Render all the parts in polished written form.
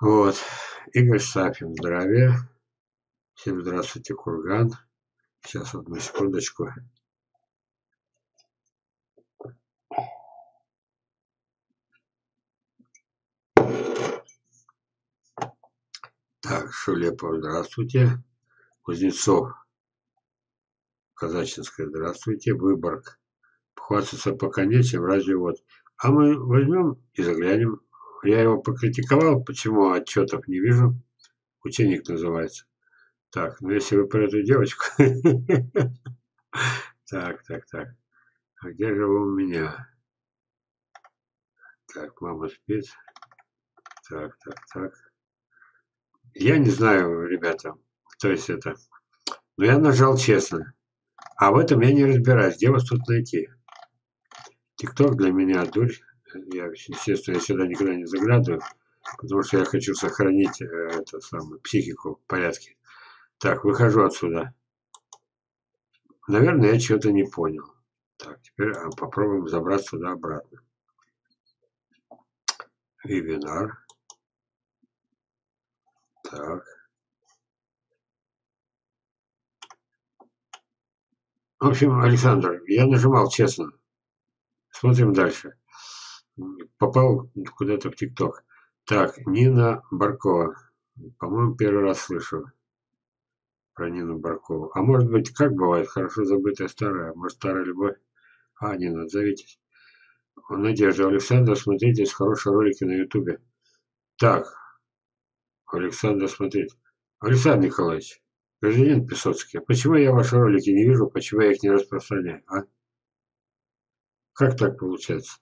Вот. Игорь Сафин, здравия. Всем здравствуйте, Курган. Сейчас, одну секундочку. Так, Шулепов, здравствуйте. Кузнецов, Казачинская, здравствуйте. Выборг. Похвастаться пока нечем, разве вот. А мы возьмем и заглянем. Я его покритиковал, почему отчетов не вижу. Ученик называется. Так, ну если вы про эту девочку. Так. А где же вы у меня? Так, мама спит. Так. Я не знаю, ребята, кто есть это. Но я нажал честно. А в этом я не разбираюсь. Где вас тут найти? ТикТок для меня дурь. Я, естественно, я сюда никогда не заглядываю, потому что я хочу сохранить это самое, психику в порядке. Так, выхожу отсюда. Наверное, я чего-то не понял. Так, теперь попробуем забраться сюда обратно. Вебинар. Так. В общем, Александр, я нажимал честно. Смотрим дальше. Попал куда-то в ТикТок. Так, Нина Баркова. По-моему, первый раз слышу про Нину Баркову. А может быть, как бывает, хорошо забытая старая, может, старая любовь? А, Нина, отзовитесь. Надежда, Александр, смотрите хорошие ролики на Ютубе. Так, Александр, смотрите. Александр Николаевич, гражданин Песоцкий, почему я ваши ролики не вижу, почему я их не распространяю, а? Как так получается?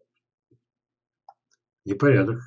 Непорядок.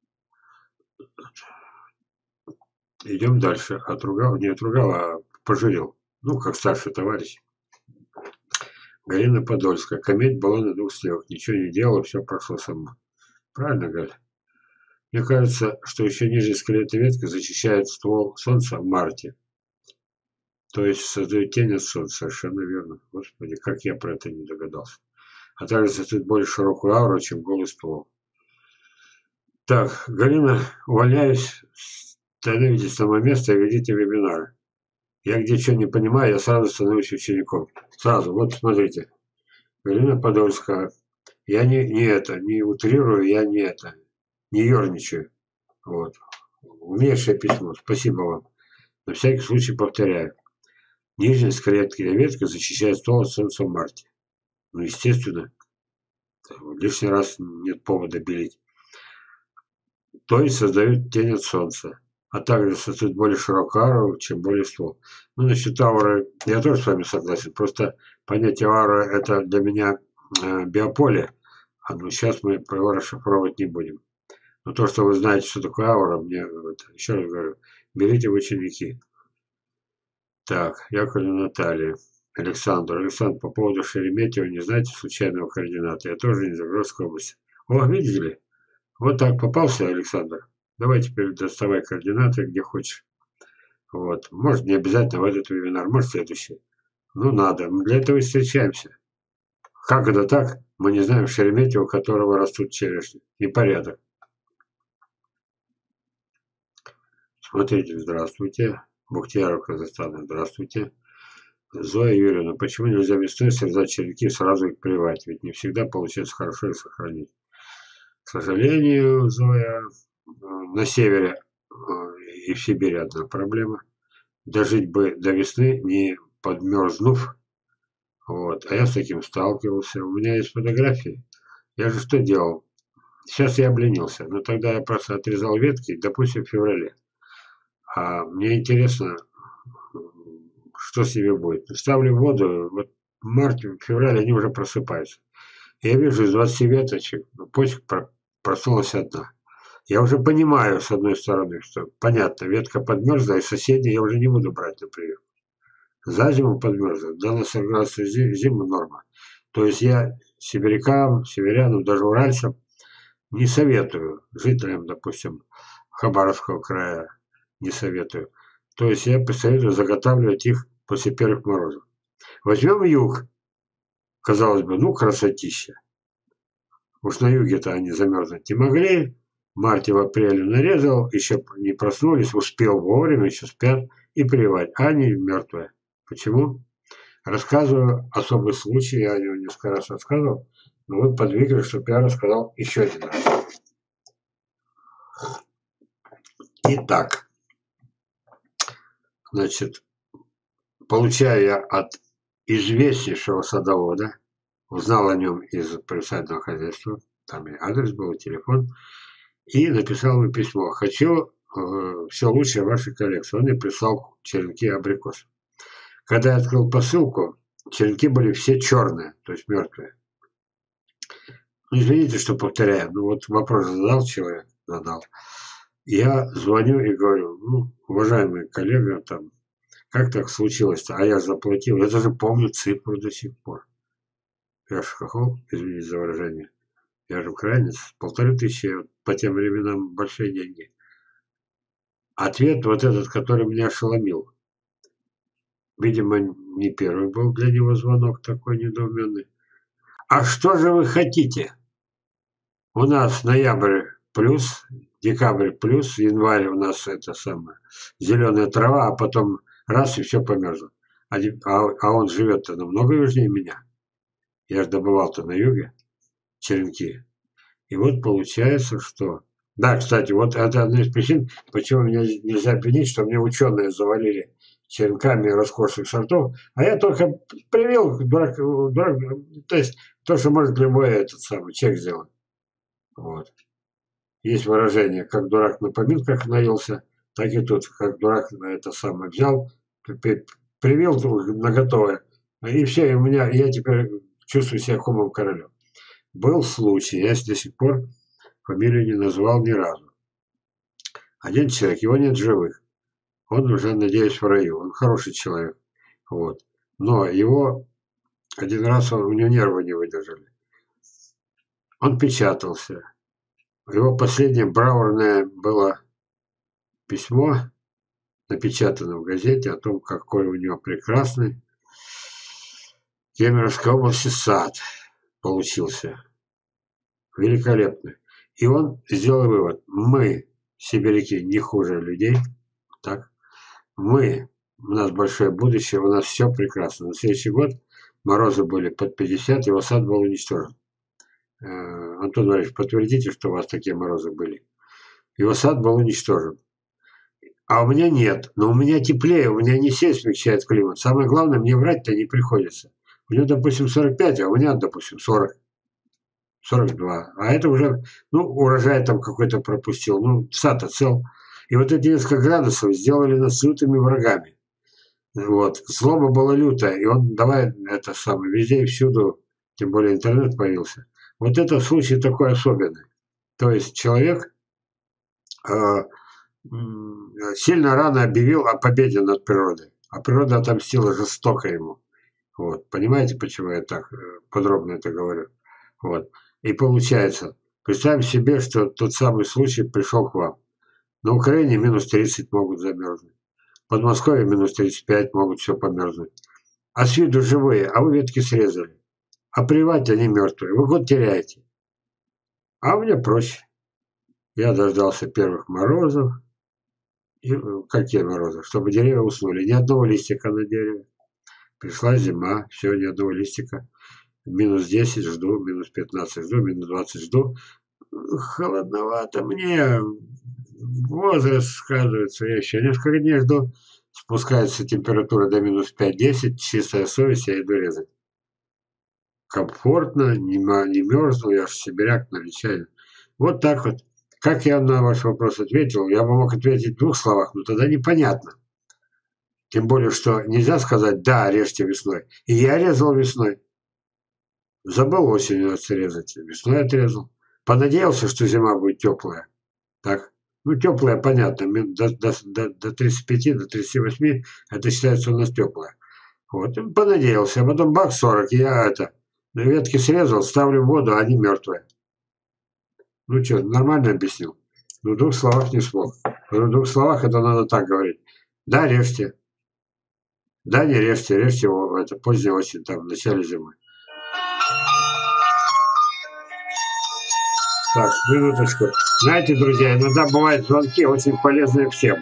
Идем дальше. Отругал, не отругал, а пожурил. Ну, как старший товарищ. Галина Подольская. Кометь была на двух сливах. Ничего не делала, все прошло само. Правильно, Галь? Мне кажется, что еще ниже скелета ветка защищает ствол солнца в марте. То есть создает тень от солнца. Совершенно верно. Господи, как я про это не догадался. А также создает более широкую ауру, чем голый ствол. Так, Галина, увольняюсь. Становитесь на мое место и ведите вебинары. Я где что не понимаю, я сразу становлюсь учеником. Сразу, вот смотрите. Галина Подольская. Я не утрирую, я не ерничаю. Вот. Умнейшее письмо. Спасибо вам. На всякий случай повторяю. Нижняя скелетная ветка защищает ствол от солнца в марте. Ну, естественно, лишний раз нет повода белить. То есть создают тень от солнца. А также создают более широкую ауру, чем более ствол. Ну, насчет ауры я тоже с вами согласен. Просто понятие аура – это для меня биополе. А ну сейчас мы его расшифровывать не будем. Но то, что вы знаете, что такое аура, мне еще раз говорю, берите в ученики. Так, Яковлева Наталья. Александр, по поводу Шереметьево, не знаете случайного координата? Я тоже из Запорожской области. О, видите ли? Вот так попался, Александр. Давай теперь доставай координаты, где хочешь. Вот. Может, не обязательно в этот вебинар, может, следующий. Ну, надо. Мы для этого и встречаемся. Как это так? Мы не знаем Шереметьево, у которого растут черешни. Непорядок. Смотрите, здравствуйте. Бухтияров, Казахстан, здравствуйте. Зоя Юрьевна, почему нельзя весной срезать черенки и сразу их прививать? Ведь не всегда получается хорошо их сохранить. К сожалению, Зоя, на севере и в Сибири одна проблема. Дожить бы до весны, не подмерзнув. Вот. А я с таким сталкивался. У меня есть фотографии. Я же что делал? Сейчас я обленился. Но тогда я просто отрезал ветки, допустим, в феврале. А мне интересно, что с ними будет. Ставлю в воду, вот в марте, в феврале они уже просыпаются. Я вижу из 20 веточек, почек проснулась одна. Я уже понимаю, с одной стороны, что понятно, ветка подмерзла, и соседние я уже не буду брать на прием. За зиму подмерзла, до нас градусов зиму норма. То есть я северянам, даже уральцам не советую, жителям, допустим, Хабаровского края не советую. То есть я посоветую заготавливать их после первых морозов. Возьмем юг. Казалось бы, ну красотища. Уж на юге-то они замерзнуть не могли. В марте, в апреле нарезал, еще не проснулись, успел вовремя, еще спят, и плевать. А они мертвые. Почему? Рассказываю особый случай, я о нем несколько раз рассказывал, но вы подвигли, чтобы я рассказал еще один раз. Итак, значит, получаю я от известнейшего садовода, узнал о нем из приусадебного хозяйства, там и адрес был, и телефон, и написал ему письмо. Хочу все лучшее в вашей коллекции. Он мне прислал черенки абрикосов. Когда я открыл посылку, черенки были все черные, то есть мертвые. Ну, извините, что повторяю, ну вот вопрос задал человек, задал. Я звоню и говорю, ну, уважаемый коллега, там, как так случилось-то? А я заплатил, я даже помню цифру до сих пор. Я же хохол, извините за выражение. Я же украинец, 1500, по тем временам большие деньги. Ответ вот этот, который меня ошеломил. Видимо, не первый был для него звонок такой недоуменный. А что же вы хотите? У нас ноябрь плюс, декабрь плюс, январь у нас это самое, зеленая трава, а потом раз и все померзло. А он живет-то намного южнее меня. Я же добывал-то на юге черенки. И вот получается, что... Да, кстати, вот это одна из причин, почему меня нельзя обвинить, что мне ученые завалили черенками роскошных сортов, а я только привил, дурак, то есть то, что может любой этот самый человек сделать. Вот. Есть выражение, как дурак на поминках наелся, так и тут, как дурак на это самое взял, привил наготове, и все, и у меня, я теперь чувствую себя комом королем. Был случай, я до сих пор фамилию не назвал ни разу. Один человек, его нет в живых. Он уже, надеюсь, в раю. Он хороший человек. Вот. Но его один раз у него нервы не выдержали. Он печатался. Его последнее браурное было письмо, напечатано в газете о том, какой у него прекрасный Кемеровской области сад получился. Великолепный. И он сделал вывод. Мы, сибиряки, не хуже людей. Так? У нас большое будущее, у нас все прекрасно. На следующий год морозы были под 50, его сад был уничтожен. Антон Валерьевич, подтвердите, что у вас такие морозы были. Его сад был уничтожен. А у меня нет. Но у меня теплее, у меня не сеть смягчает климат. Самое главное, мне врать-то не приходится. У него, допустим, 45, а у меня, допустим, 40. 42. А это уже, ну, урожай там какой-то пропустил. Ну, сад-то цел. И вот эти несколько градусов сделали нас лютыми врагами. Вот. Злоба была лютая. И он давай это самое, везде и всюду, тем более интернет появился. Вот это случай такой особенный. То есть человек сильно рано объявил о победе над природой. А природа отомстила жестоко ему. Вот. Понимаете, почему я так подробно это говорю? Вот. И получается, представим себе, что тот самый случай пришел к вам. На Украине минус 30 могут замерзнуть. В Подмосковье минус 35 могут все померзнуть. А с виду живые, а вы ветки срезали. А плевать они мертвые. Вы год теряете. А мне проще. Я дождался первых морозов. И, какие морозы? Чтобы деревья уснули. Ни одного листика на дереве. Пришла зима, все, ни одного листика. Минус 10 жду, минус 15 жду, минус 20 жду. Холодновато мне. Возраст сказывается. Я еще несколько дней жду. Спускается температура до минус 5-10. Чистая совесть, я иду резать. Комфортно, не мерзну, я же сибиряк, новичайный. Вот так вот. Как я на ваш вопрос ответил? Я бы мог ответить в 2 словах, но тогда непонятно. Тем более, что нельзя сказать «да, режьте весной». И я резал весной. Забыл осенью срезать, весной отрезал. Понадеялся, что зима будет теплая. Так, ну теплая, понятно, до 35, до 38 это считается у нас теплая. Вот, и понадеялся, а потом бах 40, и я ветки срезал, ставлю в воду, а они мертвые. Ну что, нормально объяснил? Ну, в 2 словах не смог. В 2 словах это надо так говорить. Да, режьте. Да, не режьте, режьте его это поздняя осень, там, в начале зимы. Так, минуточку. Знаете, друзья, иногда бывают звонки очень полезные всем.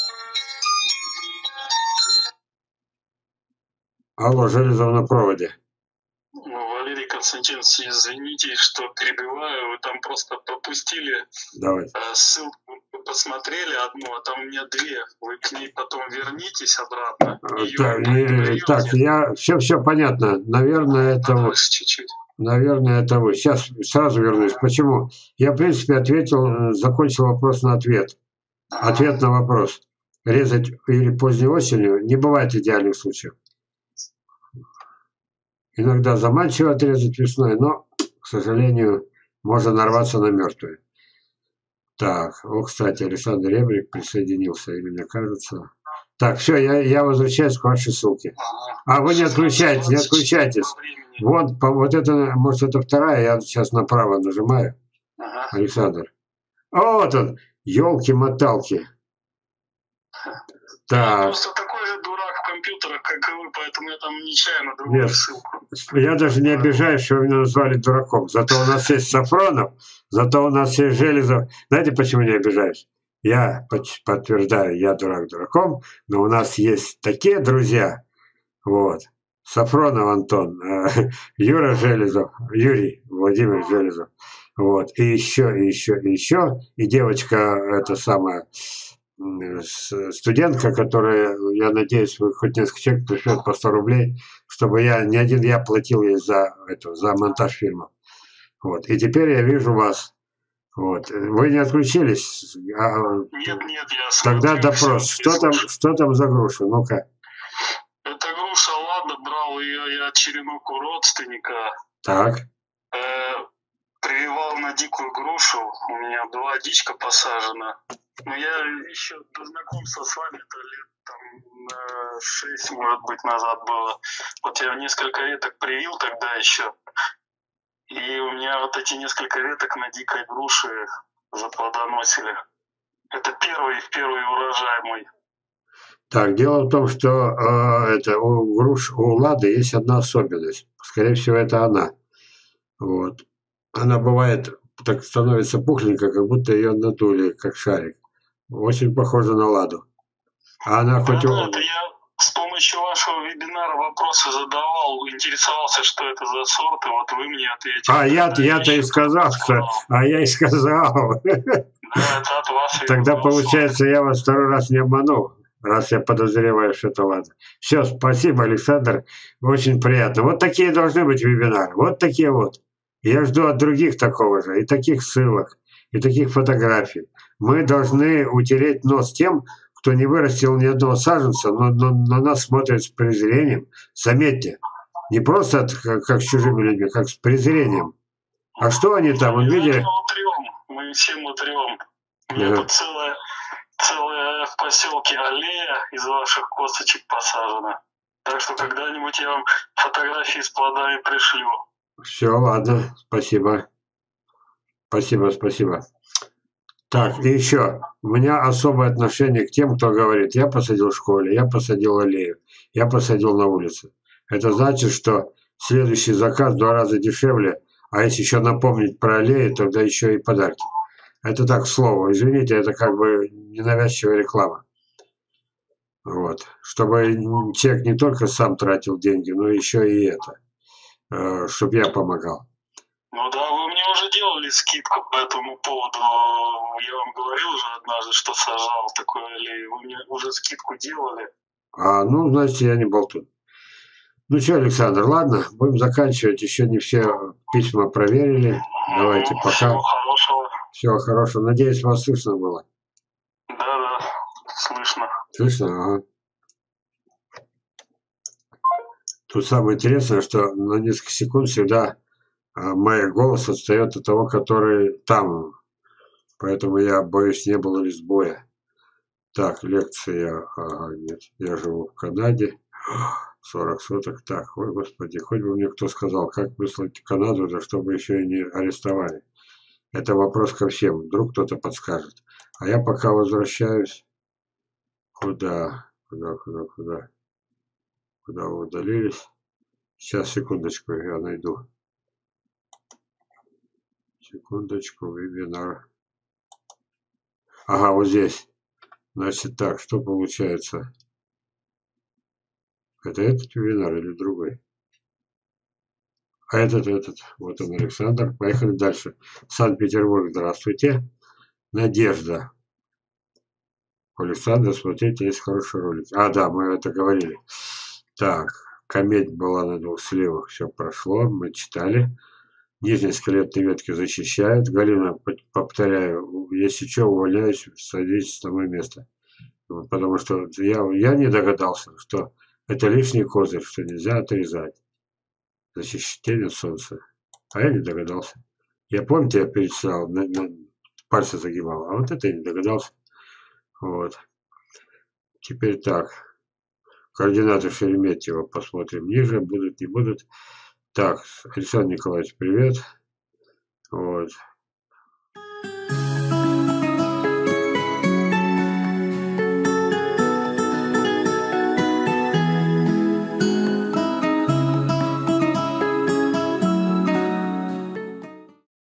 Алло, Железов на проводе. Валерий Константинович, извините, что перебиваю, вы там просто пропустили. Давай. Ссылку посмотрели одну, а там у меня две. Вы к ней потом вернитесь обратно. Так, я все понятно. Наверное, это вот. Чуть-чуть. Наверное, это вы. Сейчас сразу вернусь. Почему? Я, в принципе, ответил, закончил вопрос на ответ. Ответ на вопрос. Резать или поздней осенью не бывает идеальных случаев. Иногда заманчиво отрезать весной, но, к сожалению, можно нарваться на мертвые. Так, кстати, Александр Ребрик присоединился, или мне кажется. Так, все, я возвращаюсь к вашей ссылке. А вы не отключайтесь, не отключайтесь. Вот это, может, это вторая, я сейчас направо нажимаю. Александр. Вот он, елки-моталки. Так. Я просто такой же дурак в компьютерах, как и вы, поэтому я там нечаянно другую ссылку. Я даже не обижаюсь, что вы меня назвали дураком. Зато у нас есть Сафронов, зато у нас есть Железов. Знаете, почему не обижаюсь? Я подтверждаю, я дурак дураком, но у нас есть такие друзья. Вот. Сафронов Антон, Юра Железов, Юрий Владимир Железов. Вот. И еще. И девочка, эта самая студентка, которая, я надеюсь, вы хоть несколько человек пришлет по 100 рублей, чтобы не один я платил ей за монтаж фильма. Вот. И теперь я вижу вас. Вот. Вы не отключились? Нет, я Тогда допрос. Что там за груша? Ну-ка. Это груша, ладно, брал ее я черенок у родственника. Так. Прививал на дикую грушу. У меня была дичка посажена. Но я еще до знакомства с вами, это лет там 6, может быть, назад было. Вот я несколько веток привил тогда еще. И у меня вот эти несколько веток на дикой груши заплодоносили. Это первый урожай мой. Так, дело в том, что у Лады есть одна особенность. Скорее всего, это она. Вот. Она бывает, так становится пухленькая, как будто ее надули, как шарик. Очень похожа на Ладу. А она хоть... Это я с помощью вашего вебинара вопросы задавал, интересовался, что это за сорт, и вот вы мне ответили. Я-то и сказал, что... А я и сказал. Да, это от вас. Тогда, получается, я вас второй раз не обманул, раз я подозреваю, что это Лада. Все, спасибо, Александр. Очень приятно. Вот такие должны быть вебинары. Вот такие вот. Я жду от других такого же, и таких ссылок, и таких фотографий. Мы должны утереть нос тем, кто не вырастил ни одного саженца, но на нас смотрит с презрением. Заметьте, не просто как с чужими людьми, как с презрением. А что они там, вы видели? Мы всем утрем. У меня тут целая в поселке аллея из ваших косточек посажена. Так что когда-нибудь я вам фотографии с плодами пришлю. Все, ладно, спасибо. Спасибо. Так, и еще. У меня особое отношение к тем, кто говорит, я посадил в школе, я посадил аллею, я посадил на улице. Это значит, что следующий заказ в 2 раза дешевле, а если еще напомнить про аллею, тогда еще и подарки. Это так, к слову. Извините, это как бы ненавязчивая реклама. Вот. Чтобы человек не только сам тратил деньги, но еще и это. Чтобы я помогал. Ну да, вы мне уже делали скидку по этому поводу. Я вам говорил уже однажды, что сажал такое аллею. Вы мне уже скидку делали. Ну, значит, я не болтун. Ну что, Александр, ладно, будем заканчивать. Еще не все письма проверили. Давайте, пока. Всего хорошего. Всего хорошего. Надеюсь, вас слышно было. Да, слышно. Слышно? Ага. Тут самое интересное, что на несколько секунд всегда мой голос отстает от того, который там. Поэтому я боюсь, не было ли сбоя. Так, лекция. Нет, я живу в Канаде. 40 суток. Так, ой, господи, хоть бы мне кто сказал, как выслать в Канаду, да чтобы еще и не арестовали. Это вопрос ко всем. Вдруг кто-то подскажет. А я пока возвращаюсь. Куда вы удалились? Сейчас, секундочку, я найду. Секундочку, вебинар. Ага, вот здесь. Значит так, что получается? Это этот вебинар или другой? А этот. Вот он, Александр. Поехали дальше. Санкт-Петербург, здравствуйте. Надежда. Александр, смотрите, есть хороший ролик. А, да, мы это говорили. Так, кометь была на двух сливах. Все прошло, мы читали. Нижние скелетные ветки защищают. Галина, повторяю, если что, увольняюсь, садитесь на мое место. Потому что я не догадался, что это лишний козырь, что нельзя отрезать. Защищение от солнца. А я не догадался. Я, помните, я перечислял, пальцы загибал, а вот это я не догадался. Вот. Теперь так. Координаты Шереметьево посмотрим ниже. Будут, не будут. Так, Александр Николаевич, привет. Вот.